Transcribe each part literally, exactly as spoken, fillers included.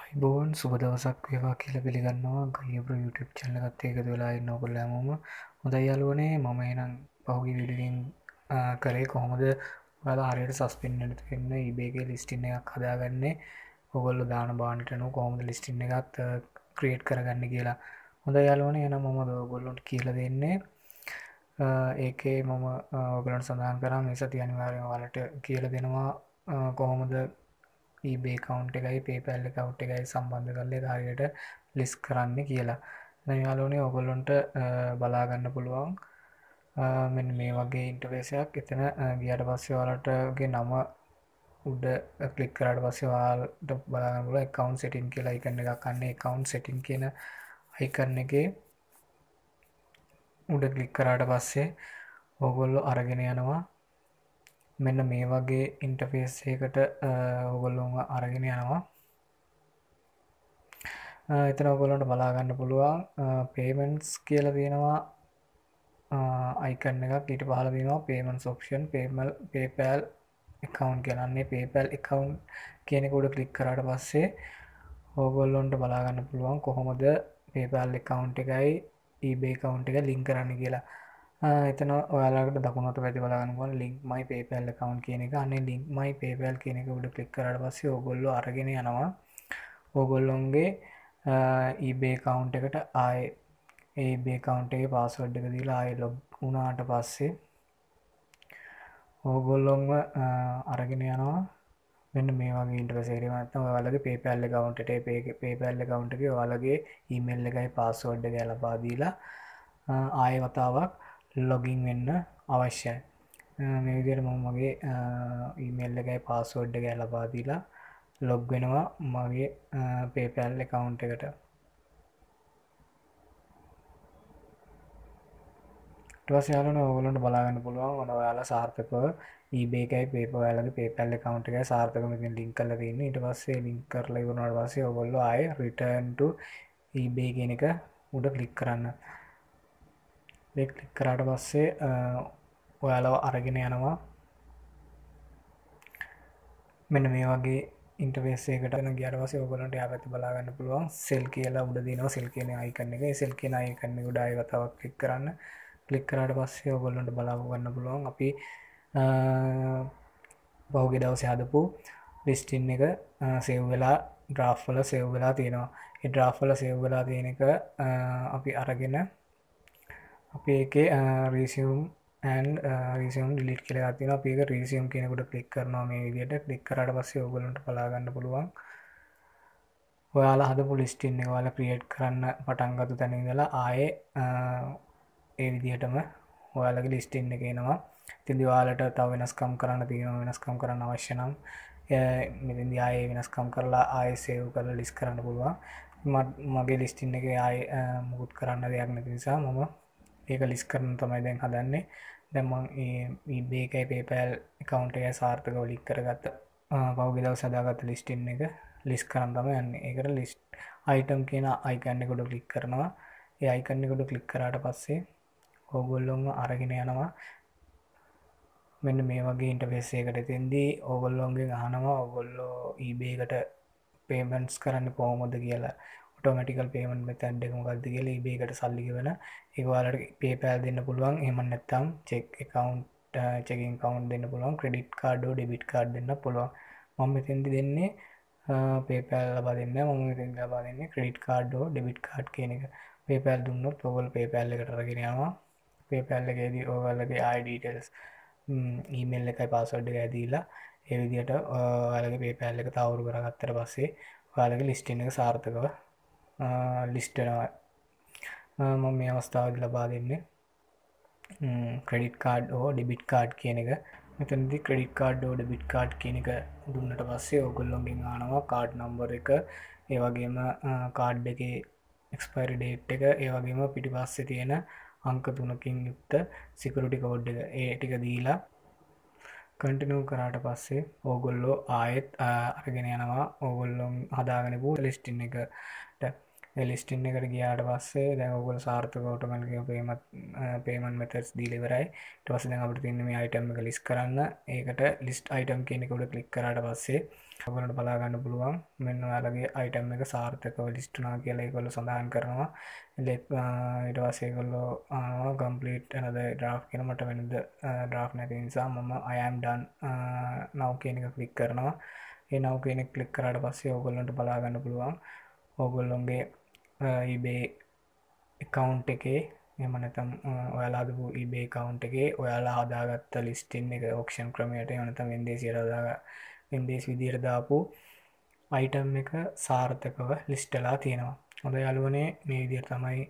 අයිබෝන් සුබ දවසක් වේවා කියලා පිළිගන්නවා ගයිබ්‍රෝ YouTube channel එකත් එක්ක එකතු වෙලා ඉන්න ඔයගොල්ලෝ හැමෝම හොඳයි යාළුවනේ මම එහෙනම් පහුගිය වීඩියෝ එකෙන් කරේ කොහොමද ඔයාලා හරියට සස්පෙන්ඩ් වෙන්න eBay එකේ listing එකක් හදාගන්නේ ඔයගොල්ලෝ දාන බාන්නට නෝ කොහොමද listing එකත් create කරගන්නේ කියලා හොඳයි යාළුවනේ එහෙනම් මම ඔයගොල්ලන්ට කියලා දෙන්නේ ඒකේ මම ඔයගොල්ලන්ට සඳහන් කරා මේ සතිය අනිවාර්යයෙන් ඔයාලට කියලා දෙනවා කොහොමද eBay account එකයි PayPal account එකයි සම්බන්ධ කරලා ඒක හරියට list කරන්න කියලා. දැන් යාළුවනේ ඔයගොල්ලන්ට බලා ගන්න පුළුවන් මෙන්න මේ වගේ ඉන්ටර්ෆේස් එකක්. එතන ගියාට පස්සේ ඔයාලටගේ නම උඩ ක්ලික් කරාට පස්සේ ඔයාලට බලා ගන්න පුළුවන් account setting කියලා icon එකක් අන්නේ account setting කියන icon එකේ උඩ ක්ලික් කරාට පස්සේ ඔයගොල්ලෝ අරගෙන යනවා මෙන්න මේ වගේ ඉන්ටර්ෆේස් එකකට ඔයගොල්ලෝම අරගෙන යනවා. එතන ඔයගොල්ලන්ට බලා ගන්න පුළුවන් payments කියලා තියෙනවා icon එකක්. ඊට පහළ තියෙනවා payments option PayPal PayPal account කියලා. අන්නේ PayPal account කියන එක උඩ ක්ලික් කරාට පස්සේ ඔයගොල්ලන්ට බලා ගන්න පුළුවන් කොහොමද PayPal account එකයි eBay account එක link කරන්න කියලා. එතන ඔයාලට දකුණට පැති බලා ගන්න පුළුවන් link my PayPal account කියන එක. අනේ link my PayPal කියන එක උඩ ක්ලික් කරාට පස්සේ ඕගොල්ලෝ අරගෙන යනවා ඕගොල්ලොන්ගේ eBay account එකට ආයේ eBay account එකේ password එක දීලා ආයේ log වුණාට පස්සේ ඕගොල්ලොන්ව අරගෙන යනවා මෙන්න මේ වගේ ඉන්ටර්ෆේස් එකකට. නැත්නම් ඔයාලගේ PayPal account එකට PayPal account එකේ ඔයාලගේ email එකයි password එක ලබා දීලා ආයේ වතාවක් ලොගින් වෙන්න අවශ්‍යයි. මේ විදිහට මම මගේ ඊමේල් එකයි පාස්වර්ඩ් එකයි ලබා දීලා ලොග් වෙනවා මගේ PayPal account එකට. ඊට පස්සේ යාළුවනේ ඔයගොල්ලන්ට බලා ගන්න පුළුවන් මොන ඔයාලා සාර්ථකව eBay එකයි PayPal ඔයාලගේ PayPal account එකයි සාර්ථකව මෙතන link කරලා තියෙන්නේ. ඊට පස්සේ link කරලා ඉවරනාට පස්සේ ඔයගොල්ලෝ ආයේ return to eBay කියන එක උඩ ක්ලික් කරන්න. ඒක ක්ලික් කරාට පස්සේ ඔයාලව අරගෙන යනවා මෙන්න මේ වගේ ඉන්ටර්ෆේස් එකකට. එන ගියාට පස්සේ ඔයගොල්ලන්ට යා පැත්තේ බලා ගන්න පුළුවන් sell කියලා උඩ දිනවා sell කියන icon එක. ඒ sell කියන icon එක උඩ ආයෙ වතාවක් ක්ලික් කරන්න. ක්ලික් කරාට පස්සේ ඔයගොල්ලන්ට බලා ගන්න පුළුවන් අපි පහුගිය දවසේ හදපු listing එක save වෙලා draft වල save වෙලා තියෙනවා. ඒ draft වල save වෙලා තියෙන එක අපි අරගෙන අපි ඒකේ resume and resume delete කියලා එකක් තියෙනවා. අපි ඒක resume කියන එකට ක්ලික් කරනවා මේ විදිහට. ක්ලික් කරාට පස්සේ ඔයගොල්ලන්ට බලා ගන්න පුළුවන් ඔයාලා හදපු listing එක ඔයාලා create කරන්න පටන් ගත්ත තැන ඉඳලා ආයේ ඒ විදිහටම ඔයාලගේ listing එක එනවා. ඉතින් ඔයාලට තව වෙනස්කම් කරන්න තියෙනවා. වෙනස්කම් කරන්න අවශ්‍ය නම් මෙතෙන්දී ආයේ වෙනස්කම් කරලා ආයේ save කරලා list කරන්න පුළුවන්. මගේ listing එකේ ආයේ මුකුත් කරන්න දෙයක් නැති නිසා මම ඒක ලිස්ට් කරන්න තමයි දැන් හදන්නේ. දැන් මම eBay එකයි PayPal account එකයි සාර්ථකව ලින්ක් කරගත්ත පහුගිය දවස් හදාගත්ත listing එක ලිස්ට් කරන්න තමයි යන්නේ. ඒකට list item කියන icon එක උඩ ක්ලික් කරනවා. ඒ icon එක උඩ ක්ලික් කරාට පස්සේ ඕගොල්ලෝම අරගෙන යනවා මෙන්න මේ වගේ ඉන්ටර්ෆේස් එකකට. එතෙන්දී ඕගොල්ලෝගෙන් අහනවා ඕගොල්ලෝ eBay එකට payments කරන්නේ කොහොමද කියලා. automatic payment method එක මොකක්ද කියලා eBay එකට සල්ලි ගෙවන ඒක ඔයාලට PayPal දෙන්න පුළුවන්. එහෙම නැත්නම් check account checking account දෙන්න පුළුවන්. credit card or debit card දෙන්න පුළුවන්. මම මෙතෙන්දි දෙන්නේ PayPal ලබා දෙන්නේ. මම මෙතෙන් ලබා දෙන්නේ credit card or debit card කියන එක. PayPal දුන්නොත් ඔයගොල්ලෝ PayPal එකට අරගෙන යනවා. PayPal එකේදී ඔයාලගේ I D details email එකයි password එකයි දීලා ඒ විදිහට ඔයාලගේ PayPal එක තහවුරු කරගත්තට පස්සේ ඔයාලගේ listing එක සාර්ථකව ලිස්ට් වෙනවා. මම මේ අවස්ථාවේදී ලබා දෙන්නේ ක්‍රෙඩිට් කාඩ් හෝ ඩෙබිට් කාඩ් කියන එක. මෙතනදී ක්‍රෙඩිට් කාඩ් හෝ ඩෙබිට් කාඩ් කියන එක දුන්නට පස්සේ ඔයගොල්ලෝගෙන් අහනවා කාඩ් නම්බර් එක, ඒ වගේම කාඩ් එකේ එක්ස්පයරි ඩේට් එක, ඒ වගේම පිටිපස්සේ තියෙන අංක තුනකින් යුක්ත සිකියුරිටි කෝඩ් එක. ඒ ටික දීලා කන්ටිනියු කරාට පස්සේ ඕගොල්ලෝ ආයෙත් අරගෙන යනවා ඕගොල්ලෝ හදාගෙන ඉපු ලිස්ටින් එකට. ඒ ලිස්ටින් එකට ගියාට පස්සේ දැන් ඔයගොල්ලෝ සාර්ථක ඔටෝමැටික් පේමන්ට් පේමන්ට් මෙතඩ්ස් දීලා ඉවරයි. ඊට පස්සේ දැන් අපිට තියෙන්නේ මේ අයිටම් එක ලිස්ට් කරන්න. ඒකට ලිස්ට් අයිටම් කියන එක උඩ ක්ලික් කරාට පස්සේ ඔයගොල්ලන්ට බලා ගන්න පුළුවන් මෙන්න ඔයාලගේ අයිටම් එක සාර්ථකව ලිස්ට් වුණා කියලා ඒගොල්ලෝ සඳහන් කරනවා. ඊට පස්සේ ඒගොල්ලෝ ආනවා complete another draft කියන මට වෙනද draft නැති නිසා මම I am done now කියන එක ක්ලික් කරනවා. ඒ now කියන එක ක්ලික් කරාට පස්සේ ඕගොල්ලන්ට බලා ගන්න පුළුවන් ඕගොල්ලොන්ගේ eBay account එකේ එහෙම නැත්නම් ඔයාලා හදපු eBay account එකේ ඔයාලා හදාගත්ත listing එක auction ක්‍රමයට එහෙම නැත්නම් වෙන්දේසියට හදාග වෙන්දේසි විදියට දාපු item එක සාර්ථකව list වෙලා තියෙනවා. හොඳයි යාළුවනේ මේ විදියට තමයි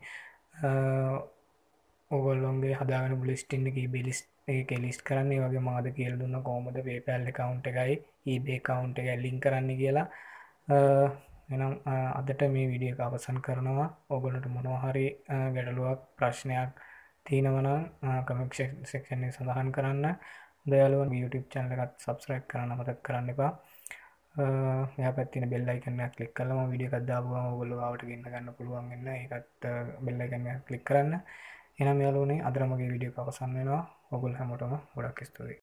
ඔයගොල්ලෝගේ හදාගන්න listing එක eBay list එකේ list කරන්න. ඒ වගේ මාද කියලා දුන්නා කොහොමද PayPal account එකයි eBay account එකයි link කරන්න කියලා. එහෙනම් අදට මේ වීඩියෝ එක අවසන් කරනවා. ඔයගොල්ලන්ට මොනවා හරි ගැටලුවක් ප්‍රශ්නයක් තියෙනවා නම් කමෙන්ට් සෙක්ෂන් එකේ සඳහන් කරන්න. හොඳයි යාළුවනේ YouTube channel එකත් subscribe කරන්න මතක කරන්න එපා. එහා පැත්තේ තියෙන bell icon එක click කරලා මම වීඩියෝ එකක් දාපුවම ඔයගොල්ලෝ ආවට ගෙන්න ගන්න පුළුවන් වෙන. ඒකත් bell icon එක click කරන්න. එහෙනම් යාළුවනේ අදට මගේ වීඩියෝ එක අවසන් වෙනවා. ඔයගොල්ලෝ හැමෝටම ගොඩක් ස්තුතියි.